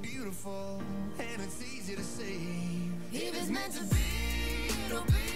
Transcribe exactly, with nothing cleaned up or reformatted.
beautiful, and it's easy to see. If it's meant to be, it'll be.